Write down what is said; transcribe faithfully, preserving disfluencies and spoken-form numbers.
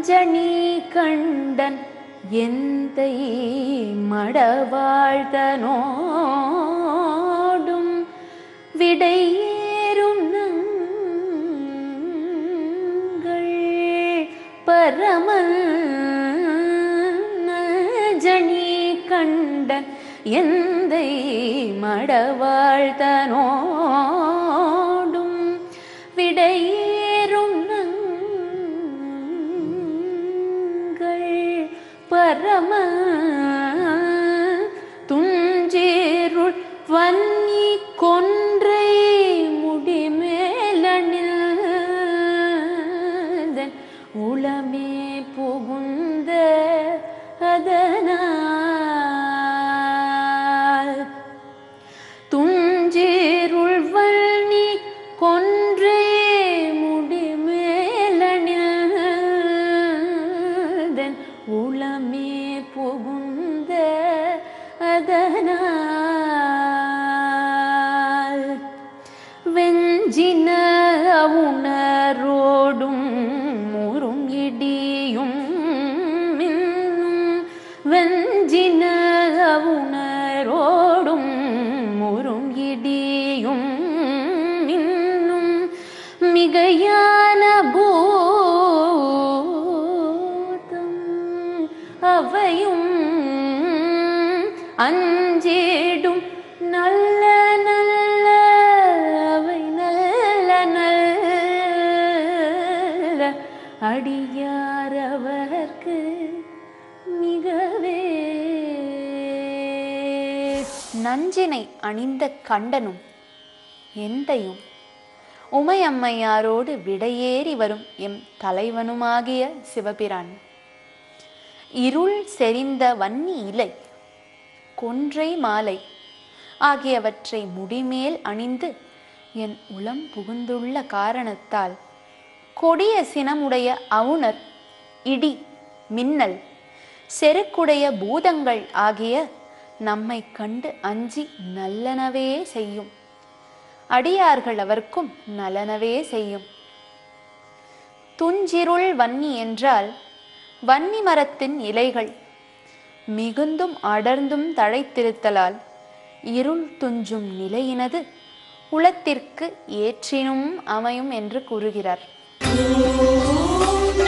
ஜனி கண்டன் எந்தை மடவாழ்தனோடும் விடையேறும் நங்கள் பரமன் ஜனி கண்டன் எந்தை மடவாழ்தனோடும் விடையேறும் பரம துஞ்சேருள் வன்னி கொன்றை முடிமேலனில் உளமே புகுந்த அதனால் துஞ்சேருள் வன்னி கொன்றை உளமே புகுந்த அதனால் வெஞ்சின உணரோடும் முறும் இடியும் மின்னும் வெஞ்சின உணரோடும் முறும் இடியும் மின்னும் மிகையான பூ அவையும் அஞ்சேடும் நல்ல நல்ல அவை நல்ல நல்ல அடியாரவர்க்கு மிகவே. நஞ்சினை அணிந்த கண்டனும் எந்தையும் உமையம்மையாரோடு விடையேறி வரும் எம் தலைவனுமாகிய சிவபிரான் இருள் செறிந்த வன்னி இலை கொன்றை மாலை ஆகியவற்றை முடிமேல் அணிந்து என் உளம் புகுந்துள்ள காரணத்தால் கொடிய சினமுடைய அவுணர் இடி மின்னல் செருக்குடைய பூதங்கள் ஆகிய நம்மை கண்டு அஞ்சி நல்லனவே செய்யும். அடியார்கள் அவர்க்கும் நலனவே செய்யும். துஞ்சிருள் வன்னி என்றால் வன்னி மரத்தின் இலைகள் மிகுந்தும் அடர்ந்தும் தழைத்திருத்தலால் இருள் துஞ்சும் நிலையினது உளத்திற்கு ஏற்றினும் அமையும் என்று கூறுகிறார்.